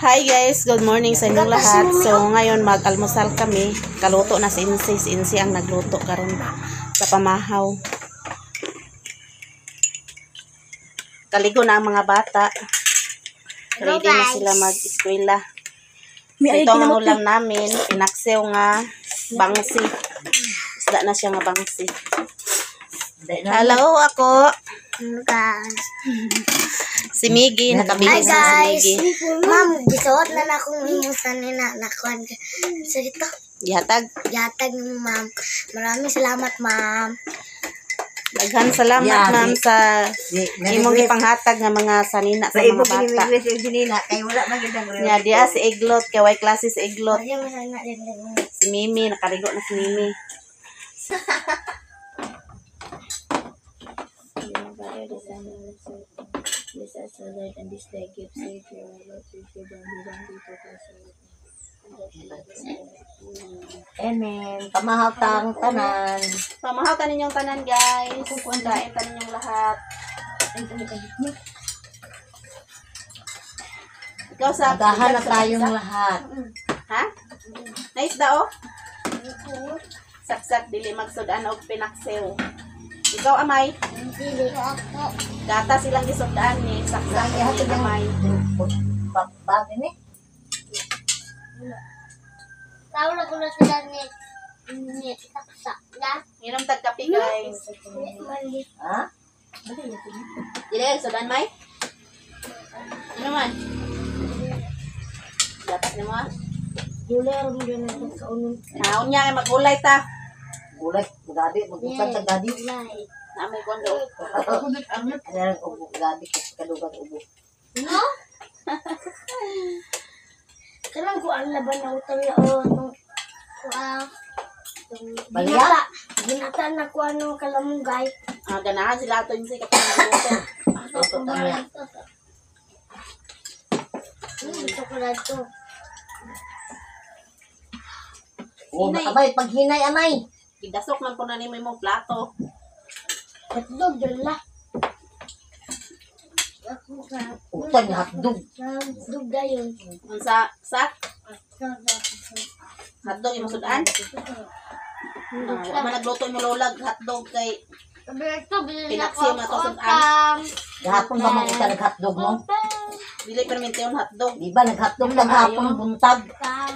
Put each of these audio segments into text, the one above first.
Hi guys, good morning sa inyong lahat. So ngayon mag-almusal kami. Kaluto na si Insi. Si Insi ang nagluto karon sa pamahaw. Kaligo na ang mga bata. Ready na sila mag-eskwela. So, ito ang ulam namin. Pinaksew nga bangsi. Isda na siya nga bangsi. Hello ako. Si Miggy, nakabili sa si Miggy. Ma'am, gisuot na na akong imusan ni na nakuhan ka. So ito, Gihatag. yatag mo ma'am. Maraming salamat ma'am. Daghan salamat ma'am sa imong ipanghatag nga mga sanina sa mga bata. Kay wala man gyud ang Nya dia si Iglot, kay way klase si Iglot. Maraming salamat din. Si Mimi, nakaligo na si Mimi. Amen. Pamahawtang tanan. Pamahaw ta ninyong tanan guys. Kain ta ninyong lahat. Ikaw sa Agahan na tayong lahat. Ha? Nice daw. Saksak dili magsudan og pinaksew. Ikaw amay, Dili ako. gata silang gisugdaan ni saksak Ay, ni amay. Bag ini. Tawag ko na sila ni taksa. Na? Inom tag kape guys. Mali. Ha? Dili sudan may. Ano man? Dapat ni mo. Duler mo din ako sa unong. Naon niya nga magulay ta. Gulay, gadi, magbukan sa gadi. Light. Na may kondo. Ayan, ubo, gadi, kadugan ubo. No? Karang ko ang laban na utang na o nung Balya? Ginata na ko ano kalamungay. Ganahan sila ato yung sikat na nagluto. Ito tama. Ito ko na ito. Oh, amay, paghinay, amay. Idasok man po na ni mo imong plato. Hotdog, dala. Ako ka. Upan, hotdog. Hotdog dayon. Unsa sa hotdog imong sudan? Man nagluto imong lolag hotdog kay Pinaksiw na to sudan. Gahapon ba makita nag-hotdog mo? Dili permente yung hotdog. Di ba nag-hotdog na gahapon buntag?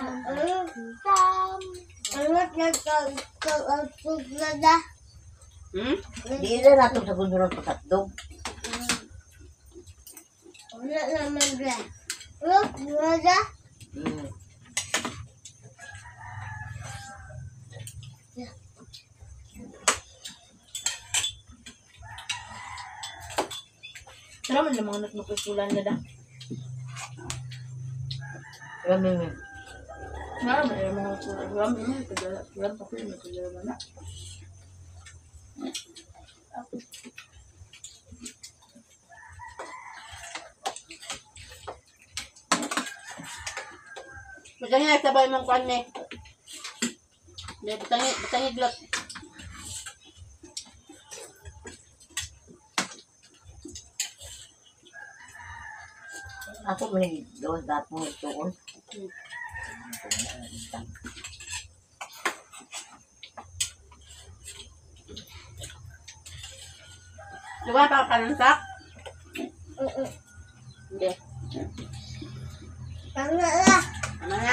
Hmm? Di na natin sa gulduron pag-hotdog. Wala naman ba? Wala? Hmm. Pero man mga nagnukusulan na da. Rami. Naman ay mga nagnukusulan. Rami mo kadala. Rami pa pili mo kadala na. Magkano na sabay mong kuan me? Batangi glot. Ako man doon dapat mo ituon. Lugar pa kanansak? Hindi. Tama na. Ano na?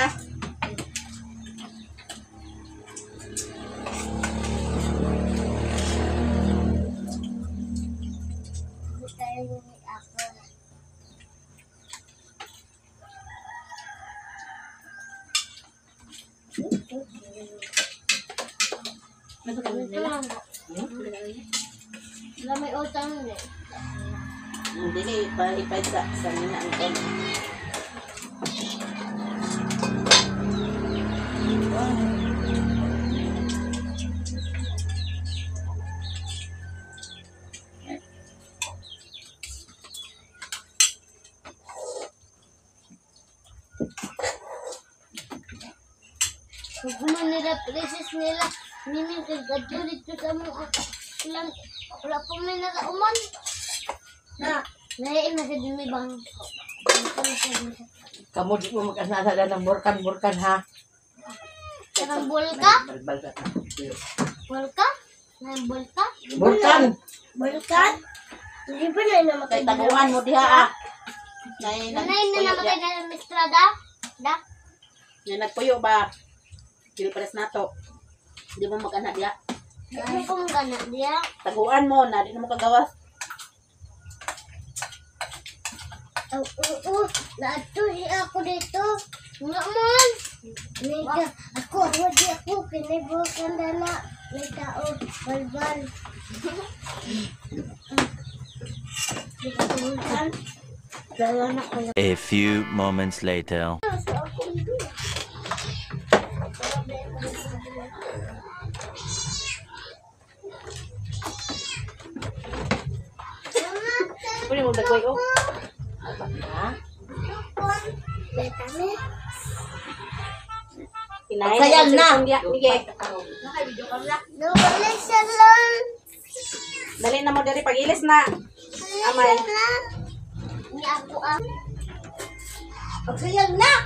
Wala may utang eh. Hindi ipad sa nina ang kon. Kung nila princess nila, miming kagadulit ko sa mga ilang, wala po may nakauman. Na, nahiin na sa dumi bang Kamu di mo mag-anala ng burkan ha. Sarang bulka? Balbal ka. Bulka? May bulka? Burkan. Bulkan? Hindi ba na naman Kay taguan mo diha ah. Nay Nanay na nagpuyo naman diha. kayo ng Mistrada? Da? Nay nagpuyo ba? Dili pares nato. Di mo mag-ana diha. Ano kung gana diya? Taguan mo na di na mo kagawas. Oo, naatuhi ako dito. Nga man. Nega, ako di ako. Pinibukan na na. May tao, balbal. Bulkan. Dala na ko A few moments later. Pwede mo dagway oh. Ha? Betame. Kinain Sayang na. Mige. Nawala siya lang. Dali na mo diri pagilis na. Amay. Ni ako ang Pagsayang na.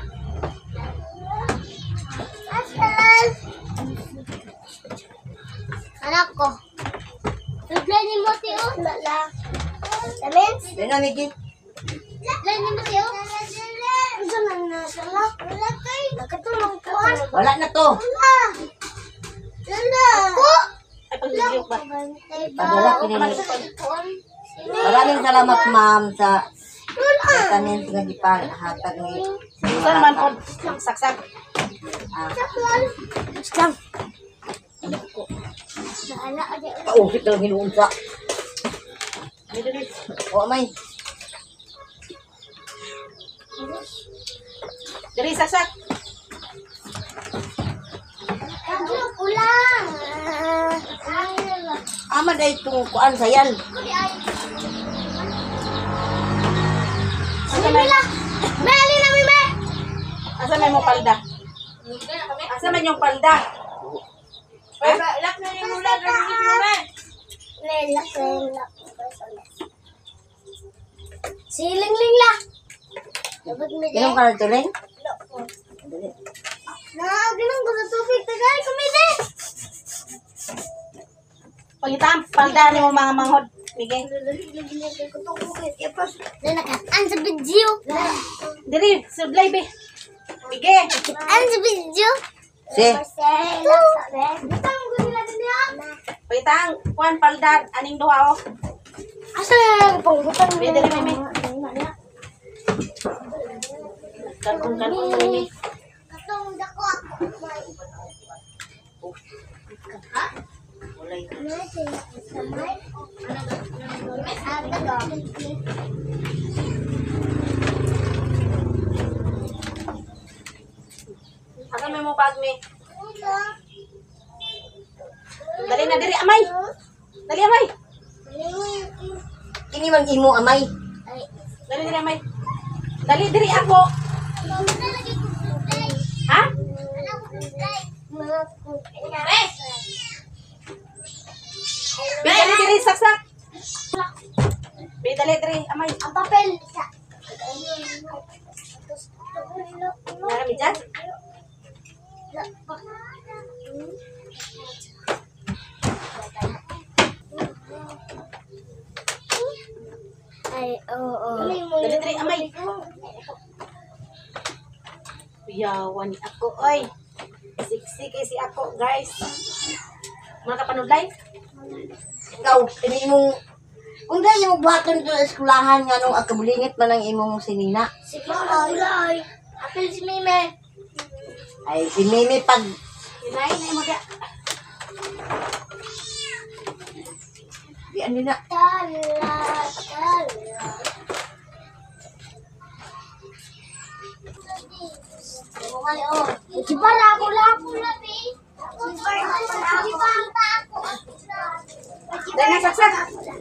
asalan. Anak ko. Reply ni mo tiyo. Lala. Tamin? Dena Migi. Reply ni mo tiyo. Saan na sala? Wala kay. Nakatulong ko. Wala na to. Wala. Lala. Ako? Ay pagliliok ba? Padala pinili. Maraming salamat ma'am sa vitamin nga gipahatag ni. Saan man po saksak. Ah, Stop. Naala aja. kausit lang hinuunsa. Dili. O amay. Diri saksak. Kamu pulang. Ama day itong kuan sayan. Asa may Meli na mime. asa may mo palda? Asa man yung palda? Ay, ilak na yung mula dali mo me. Lelak. Siling lah. Dapat mi Inom ka na tuloy? Na, ginang ko sa tubig tagay kumide. Pangitam palda ni mo mga manghod. Mige. An sa video. Diri sublay be. Mige. An sa video. Si. Pagitang kuan palda aning duha oh. Asa panggutan Be diri me. Karton me. Katong dako ako. Ha? Walay. Samay. Ada dong. Asa may mo bag me. Dali na diri amay. Dali amay. Kini man imo amay. Dali diri amay. Dali diri ako. Ha? Be dali diri saksak. Be dali diri amay. Ang papel. Marami dyan. Ay, oo. Dali diri amay. Yawan ako oy. Siksi kasi ako guys. Mga kapanudlay. Ikaw, kini imong kung dahil imong buhaton to sa eskulahan nga nung akabulingit man ang imong sinina. Sige, ay. Apel si Mime. Ay, si Mimi pag Hinay na mo dia. di ano na. Tala. Sibara ako lang. Dali na saksak.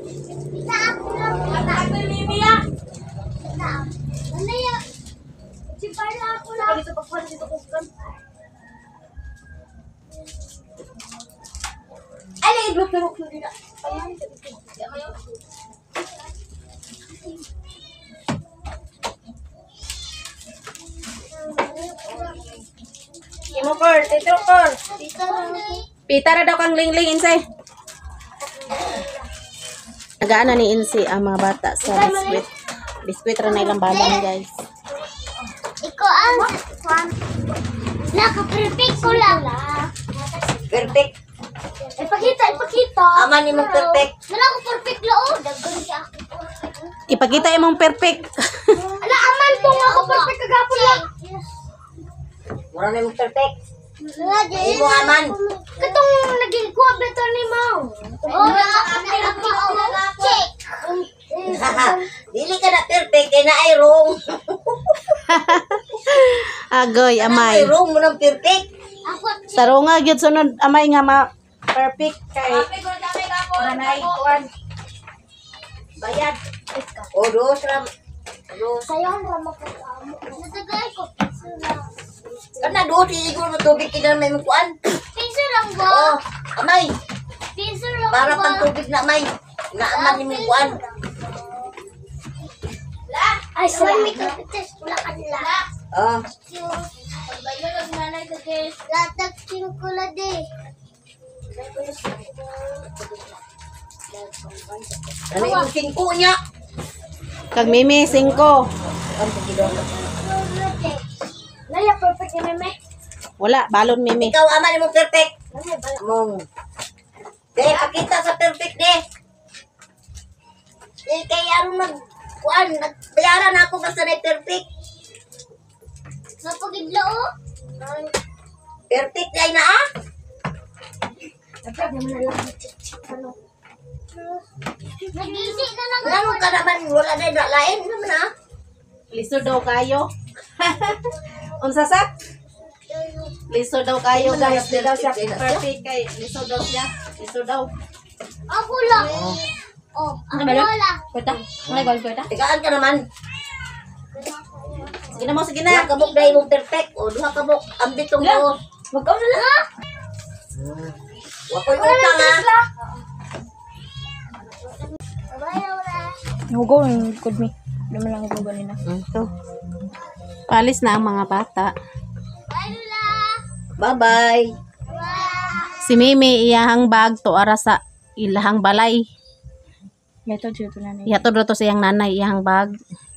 Dito pagpuan dito pagpuan. Ay, i-block na ko dito. Imo Kor, Tito Kor. Pita ra daw kang lingling, Insay. Nagaana ni Insi ang mga bata sa biskwit. Biskwit ra na ilang balang, guys. Ikaw ang naka-perfect ko lang. Perfect. Ipakita. Aman ni mong perfect. Wala ko perfect lao. Daghan siya ako. Ipakita imong perfect. Ala, aman to nga ako perfect kagapon lang. Mura na mong perfect. Imo Imo aman. katong naging kuha beto ni Mau. Oh, check. Dili ka na perfect, kaya na ay wrong. Agoy, Ay amay. wrong mo ng perfect. Ako Saro nga gyud sunod amay nga perfect kay nanay kuan. Bayad. O, dos ram. Dos. sayon ra makakamo. Natagay ko piso lang. Kana dos, isiguro mo tubig kina may mukuan. Piso lang ba? Oh, amay. Piso lang Para ba? pang tubig na may. Naaman ni mukuan. Ay, salamat. May kapitas wala ka nila. Oh, Bayo lang nanay ka guys. Latag singkula de. ano yung singko niya? Kag Mimi 5. Naya perfect ni meme. Wala, balon Mimi. Ikaw, aman ni mo perfect. Naya bala. Mong. De, pakita sa perfect de. Kaya ano kuan, nagbayaran ako basta na perfect. Napagidlo oh. Perfect ay na ah. Dapat naman na lang. Ano? Nag-isi na lang Ano ka naman, wala na yung lain naman ah. Lisod daw kayo. Unsa sa? Lisod daw kayo, guys. Di daw siya perfect kay lisod daw siya. Lisod daw. Ako lang. Oh, ako wala. Kuta. May gol kuta. Tigaan ka naman. Sige na mo, sige Duha na. ka buk dahil mong perfect. O, duha ka buk. Ambit tong buo. Wag ka na lang. Wakoy utang ah. Hugo, good me. Naman lang hugo nila. Ito. Palis na ang mga bata. Bye, Lula. Bye-bye. Si Mimi iyahang bag to ara sa ilahang balay. Meto dito na niya. Ihatod ra to sa iyang nanay iyahang bag.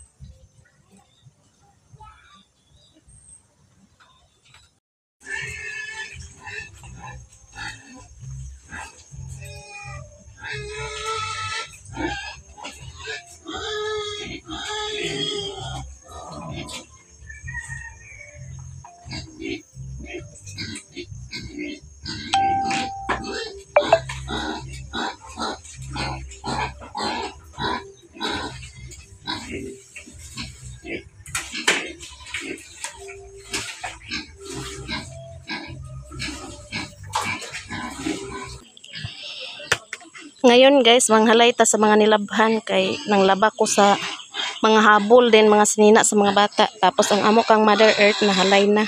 Ngayon guys, manghalay ta sa mga nilabhan kay nang laba ko sa mga habol din, mga sinina sa mga bata. Tapos ang amo kang Mother Earth nahalay na.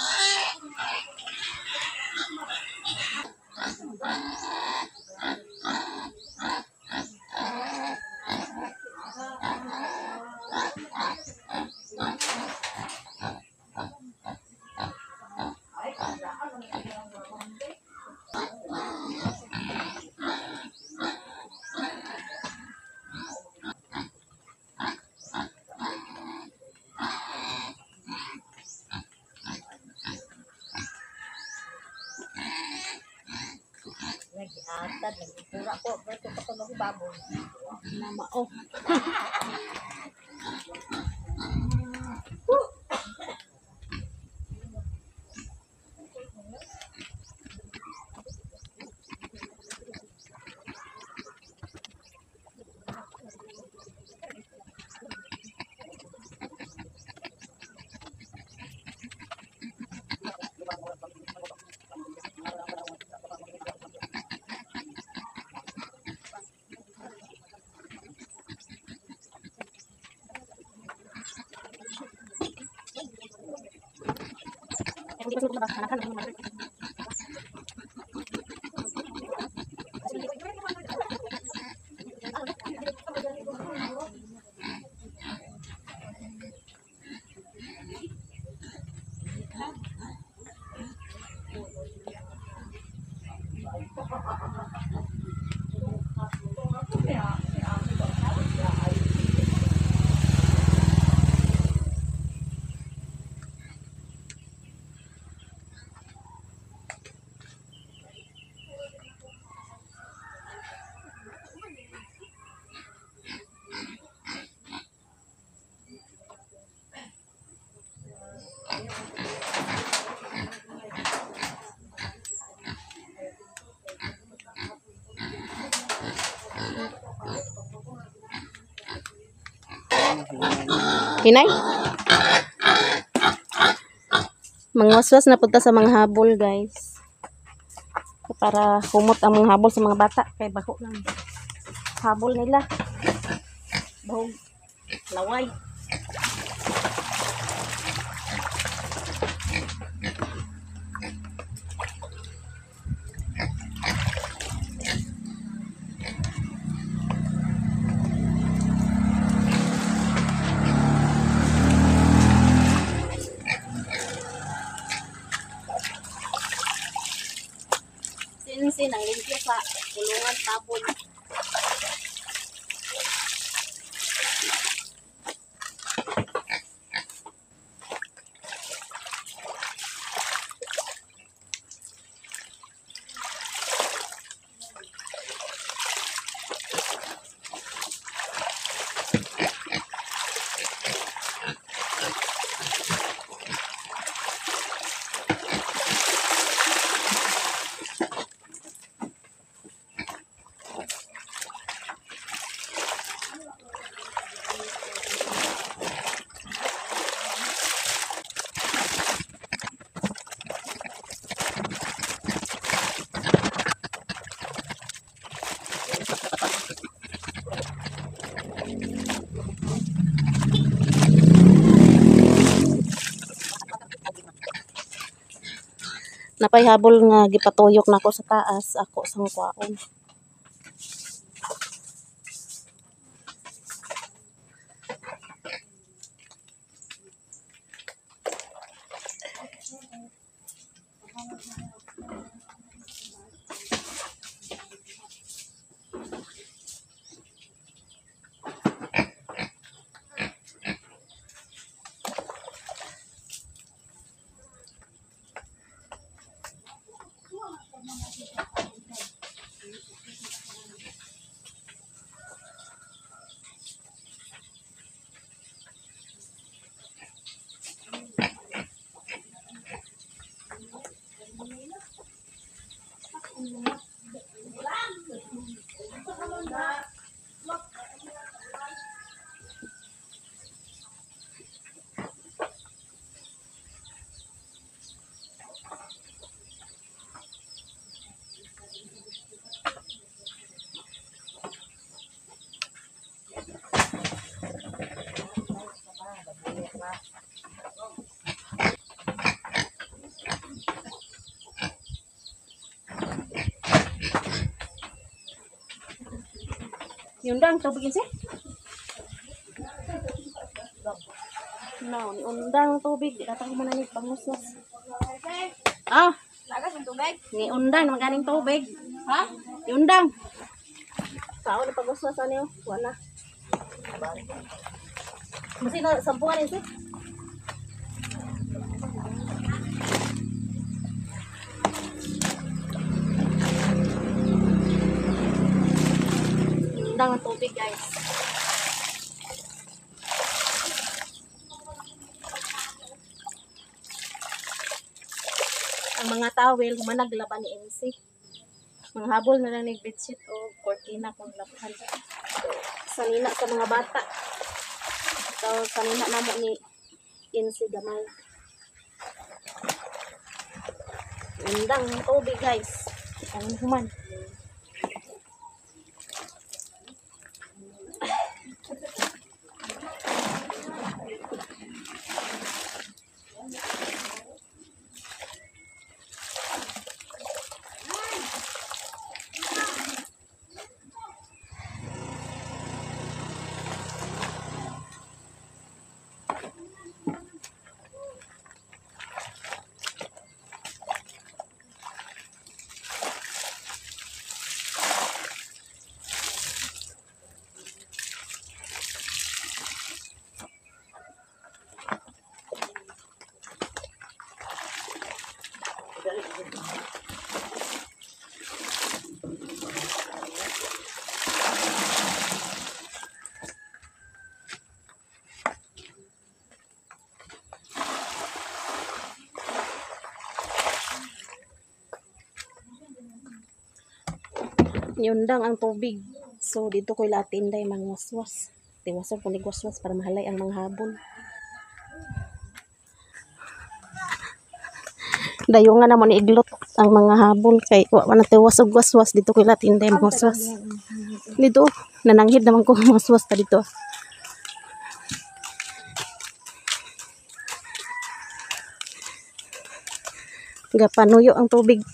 Oh. Hinay? Mangwaswas na punta sa mga habol, guys. Para humot ang mga habol sa mga bata. Kay baho lang. Habol nila. Bahog. Laway. Sinsin ang limpyo sa kulungan tabon. Napay habol nga gipatuyok nako sa taas, ako sang kwaon. Yun dang tubig yun siya? No, ni undang tubig. Datang mo na ni panguswas. Ah, Lagas ng tubig? ni undang maganing tubig. Ha? Ni undang. Sao na panguswas ano? Wala. Masih na sampungan yun siya? Undang ang tubig, guys. Ang mga towel, humanag laban ni MC. Mga habol na lang bedsheet o cortina kung labahan. Sanina sa mga bata. So, sanina na mo ni MC gamay. Undang ang tubig, guys. Ang human. Yun lang ang tubig. So, dito ko ilatinday mangwaswas. Tiwasan po ni waswas para mahalay ang mga habol. Dayo nga naman iglot ang mga habol kay wa man tiwas og waswas dito kay latinday mga waswas. Dito nananghid naman ko mga waswas ta dito. Gapanuyo ang tubig.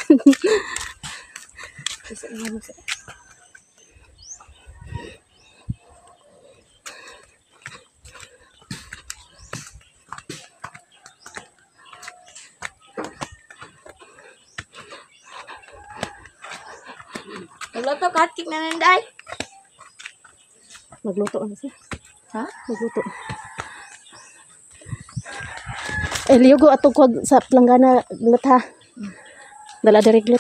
Nagluto ka cake na nanday. Magluto ano siya? Ha? Magluto. Liugo ato ko sa planggana glut ha. Dala diri glut.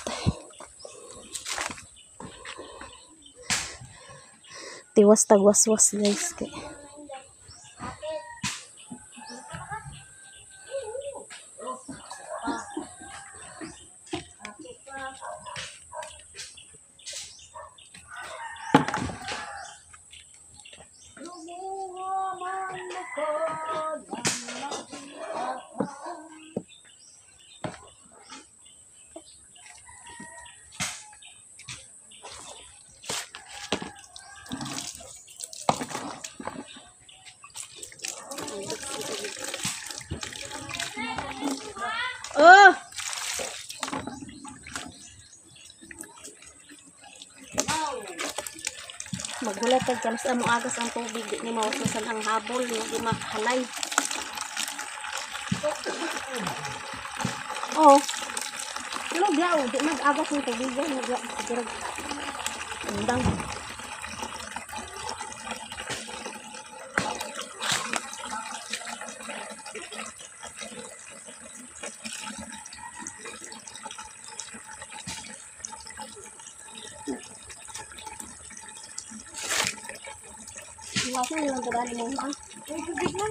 Tiwas tagwas-was guys kay. Oh! Magulat pag kanas mo agas ang tubig, di ni mawaswasan ang habol, di mahalay. Oh. Tulog yaw, di mag-agas ang tubig, mag-agas. Undang. Iwasan lang ko dali mo ha. Tubig lang.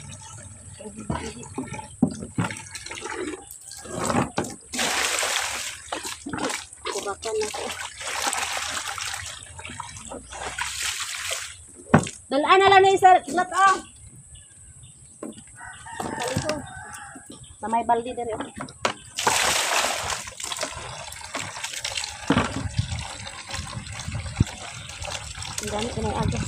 Kubakan na ko. Dalaan na lang na isa lat ah. Kalito. Na may baldi diri oh. Ang dami ko na agas.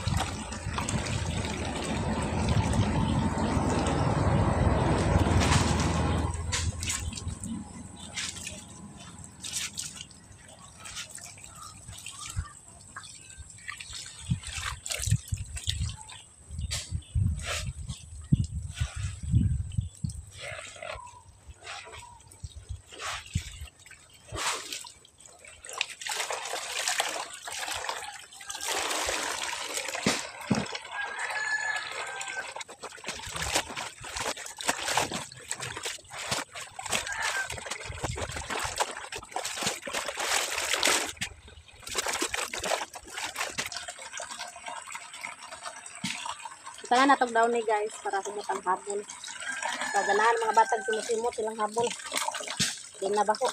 Kaya natog daw ni guys para humutang habol. Kaganahan mga batag simusimot silang habol. Din na ba ko?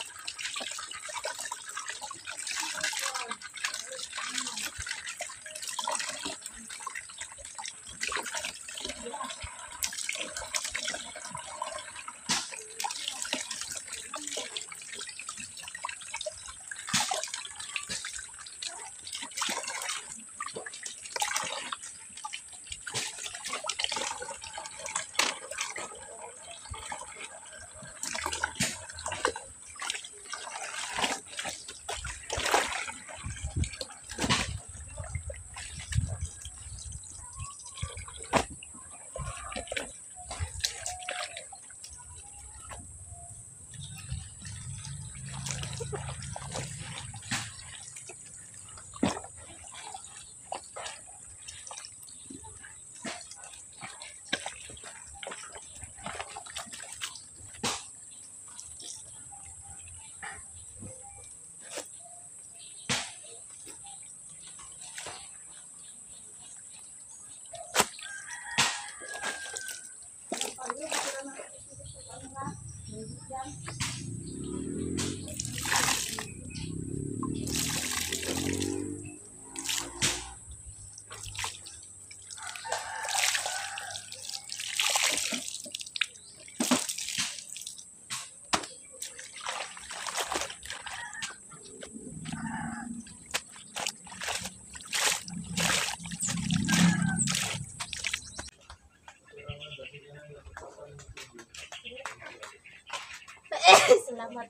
Salamat.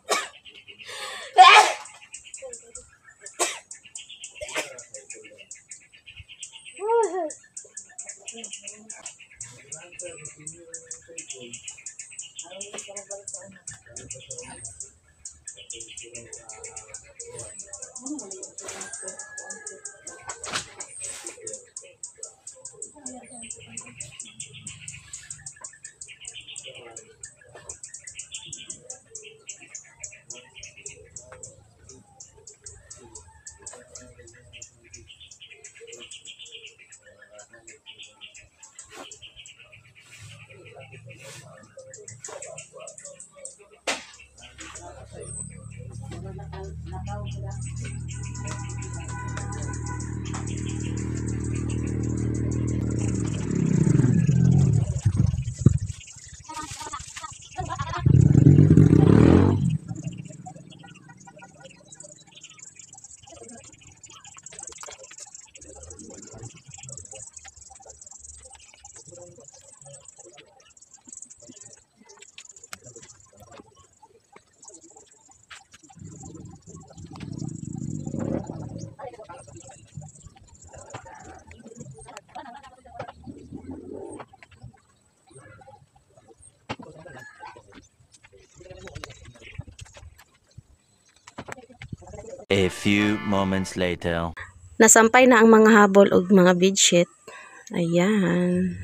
A few moments later. Nasampay na ang mga habol og mga bedsheet. Ayan.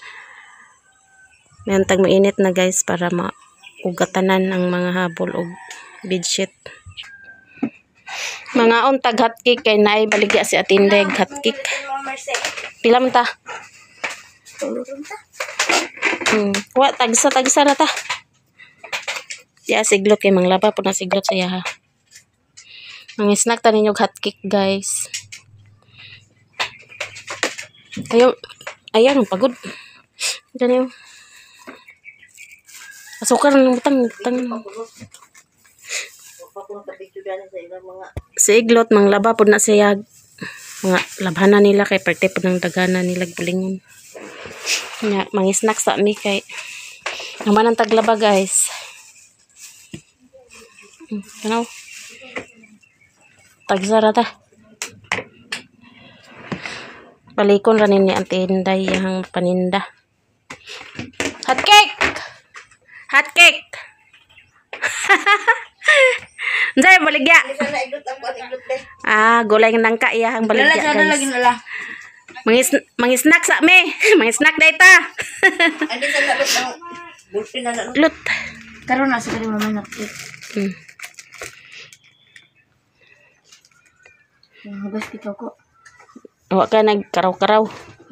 Ngayon tag mainit na guys para maugatanan ang mga habol og bedsheet. Mga untag hotcake kay naay baligya si Atindeg hotcake. Pila man ta? Wa tagsa na ta. Ya siglot kay manglaba po na siglot sa yaha. Ang snack ta ninyo hotcake guys. Ayaw pagod. Ganyan. Asukar ng butang. Si iglot manglaba po na siya. Mga labhanan nila kay parte po ng dagana nila bulingon. Nya mga snack sa mi kay naman ang taglaba guys. Ano? Tagsara ta. Balikon ra ni Auntie Inday yang paninda. Hotcake. Hotcake. Nday baligya. Gulay ng nangka iyang baligya guys. Mga snack sa me. Mga snack data. Andi sa labot ng bulpin na lang. Lut. Karon na siguro mama nakit. Hugas kita ko. Wa ka nagkaraw-karaw.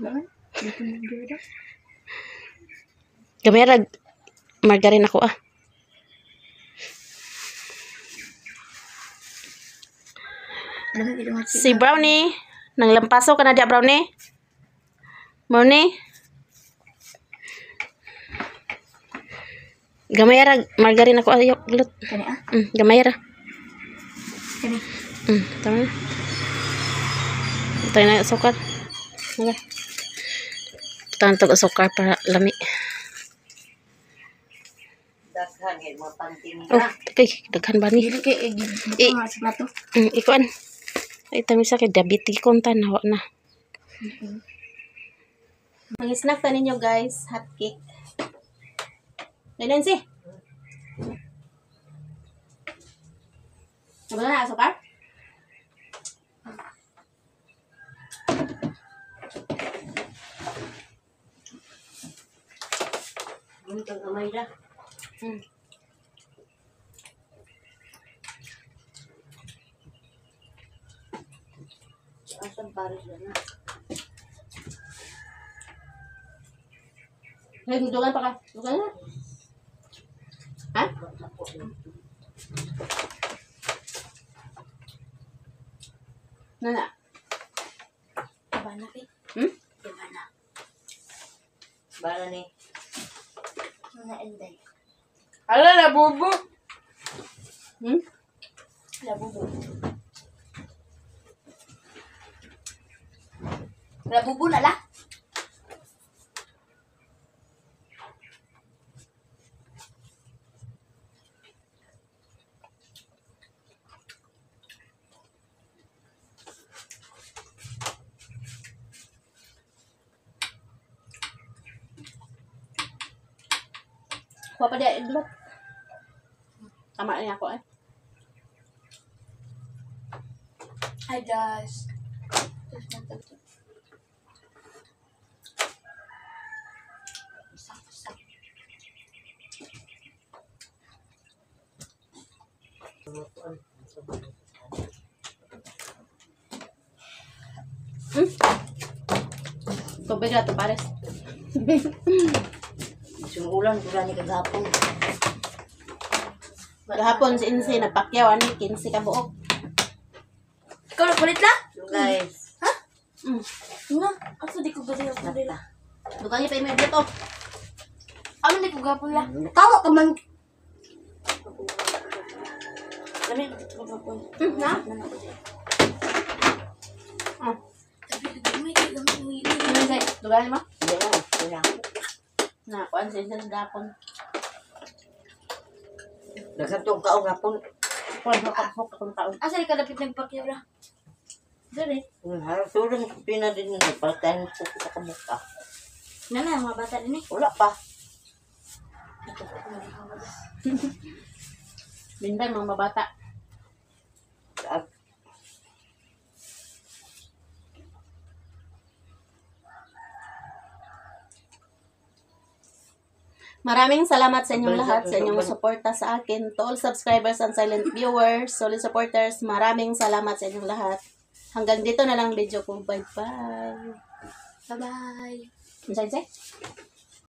Gamera margarin ako ah. Si Brownie, nang lampaso ka na dia Brownie. Brownie. Gamera margarin ako ayo lut. Kani ah. Gamera. Kani. Tama na. Tayo na sukar. Okay. Tayo na sukar para lami. Daghan kay mga pantin Oh, na. okay. Daghan ba ni? Dili kay sa plato. Ikuan. Ay, tamisa kay diabetes kontan. Hawa na. Mga snack ta ninyo guys. Hot cake. Ganyan si. Sabi na sukar? Gunit ang kamay na. Asam pares na. Hey, dudugan pa ka. Dudugan na. Ha? Nana. Bana kay. Bara ni. Mga enday. Ala, labubo. Hmm? Labubo. Labubo na la. Kuha pa dia idlot. Tama niya ako eh. Hi guys. Tubig na to pares. Sumulan ko ni kagapon. Gahapon si Insi nagpakyaw ani 15 ka buok. Ikaw na kulit na? So guys, Nga. Ako di ko baliw ko nila. Dugang pa imay dito. Ano di ko gapon la? tawa ka man. Kami di ko gapon. Na? Oh. May gamit mo yun. Ano say? Dugang mo? Hindi na, wala ko. Na kuan si Insi gahapon. Nagkatong kaong hapon. Kuan hok akong taon. Asa di ka dapat nagpakyaw la? Dere. Harap turun ko pina din nito. Palatayin ko sa kamukha. Nana, mga bata din eh. Wala pa. Binday mga mabata. At Maraming salamat sa inyong lahat, sa inyong suporta sa akin. To all subscribers and silent viewers, solid supporters, maraming salamat sa inyong lahat. Hanggang dito na lang video ko. Bye-bye. Bye-bye. Inside,